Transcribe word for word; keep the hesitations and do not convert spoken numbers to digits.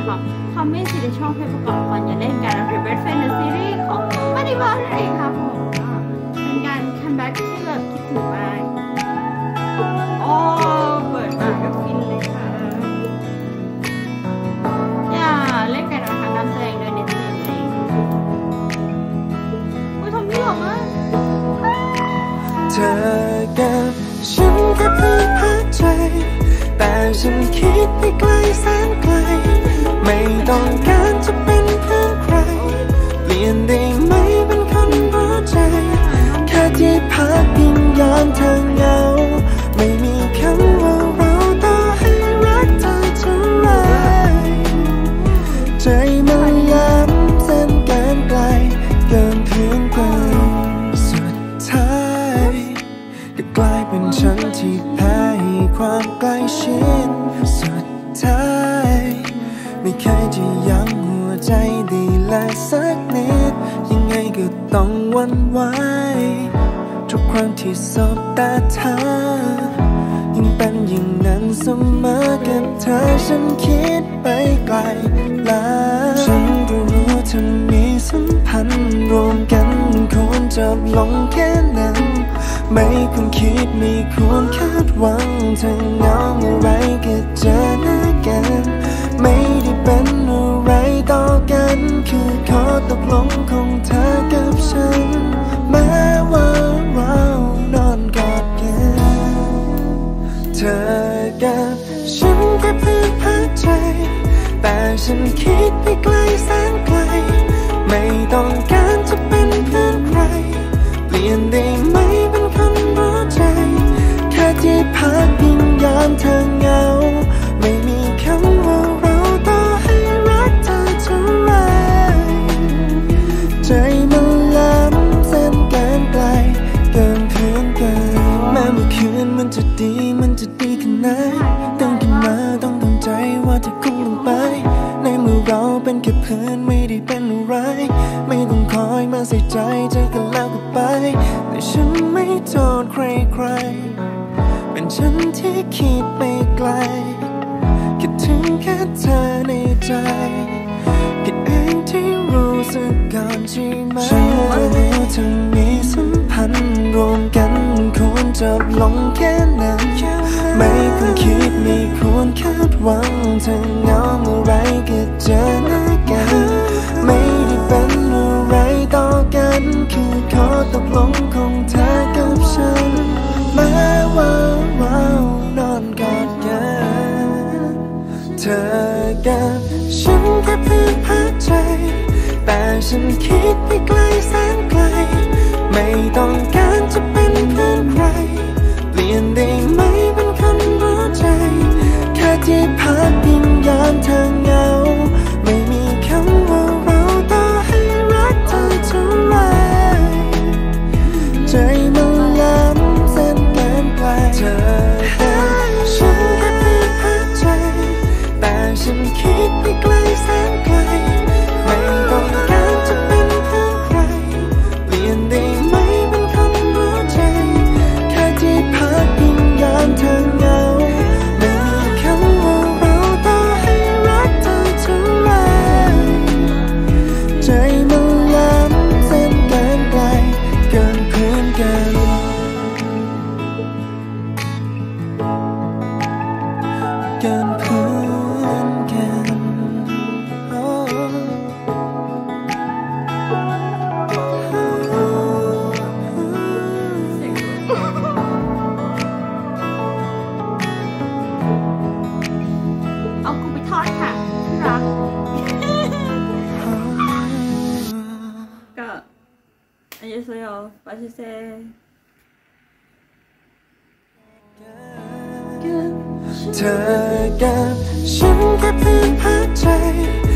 นะคะทำให้ซีรีส์ช่องเพลงประกอบละครอย่าเล่นกันหรือเป็นแฟนซีรีส์ของมาริวานั่นเองค่ะผมเป็นการคัมแบ็กที่แบบคิดถึงมากโอ้เปิดมาก็ฟินเลยค่ะอย่าเล่นกันนะคะน้ำแสดงโดยเน็ตซีเองอุ้ยทำนี่หรอมากเธอกับฉันแค่เพื่อนพักใจแต่ฉันคิดไปไกลแสนไกลไม่ต้องการจะเป็นเพื่อนใครเปลี่ยนได้ไหมเป็นคนรู้ใจแค่ที่พักยินยอมเธอเหงาไม่มีคำว่าเราต่อให้รักเธอเท่าไรใจมันย้ำเส้นเกินไกลเกินเพียงกันสุดท้ายก็กลายเป็นฉันที่แพ้ความใกล้ชิดสุดท้ายไม่เคยจะยั้งหัวใจดีและสักนิดยังไงก็ต้องหวั่นไหวทุกครั้งที่สบตาเธอยังเป็นอย่างนั้นเสมอกับเธอฉันคิดไปไกลแล้วฉันก็รู้เธอมีสัมพันธ์รวมกันควรจบลงแค่นั้นไม่ควรคิดไม่ควรคาดหวังเธอเหงาเมื่อไรก็เจอหน้ากันไม่ได้เป็นอะไรต่อกันคือขอตกลงของเธอกับฉันแม้ว่าเรานอนกอดกันเธอกับฉันแค่เพื่อนพักใจแต่ฉันคิดไปไกลแสนไกลไม่ต้องการจะเป็นเพื่อนใครเปลี่ยนได้ไหมเป็นคนรู้ใจแค่ที่พักยินยอมเธอเหงาไม่มีคำว่าเราต่อให้รักเธอเท่าไรใจมันล้ำเส้นเกินไกลเกินเพื่อนกันแม้เมื่อคืนมันจะดีมันจะดีขนาดไหนตื่นขึ้นมาต้องตั้งใจว่าจะคงลงไปในเมื่อเราเป็นแค่เพื่อนไม่ได้เป็นอะไรไม่ต้องคอยมาใส่ใจเจอกันแล้วก็ไปแต่ฉันไม่โทษใครใครเป็นฉันที่คิดไปไกลคิดถึงแค่เธอในใจผิดเองที่รู้สึกก่อนใช่ไหมฉันรู้เธอมีสัมพันธ์รวมกันควรจบลงแค่นั้นไม่ควรคิดไม่ควรคาดหวังเธอเหงาเมื่อไรก็เจอหน้ากันไม่ได้เป็นอะไรต่อกันคือขอตกลงของเธอกับฉันแม้ว่าเรานอนกอดกันเธอกับฉันแค่เพื่อนพักใจแต่ฉันคิดไปไกลแสนไกลไม่ต้องการจะเป็นเพื่อนใครเปลี่ยนได้ไหมเป็นคนรู้ใจแค่ที่พักยินยอมเธอเหงาไม่มีคำว่าเราต่อให้รักเธอเท่าไรใจมันล้ำเส้นเกินไกลเธอฉันแค่เพื่อนพักใจแต่ฉันคิดไปไกลแสนไกลไม่ต้องการจะเป็นเพื่อนใครเปลี่ยนได้ไหมเป็นคนรู้ใจแค่ที่พักยินยอมเธอเหงาไม่มีคำว่าเราต่อให้รักเธอเท่าไรใจมันล้ำเส้นเกินไกลเกินเพื่อนกันเกินเพื่อนกันโอ้เอากูไปทอดค่ะที่รักก็อันนี้เซลปาชิเซ่เธอกับฉันแค่เพื่อนพักใจ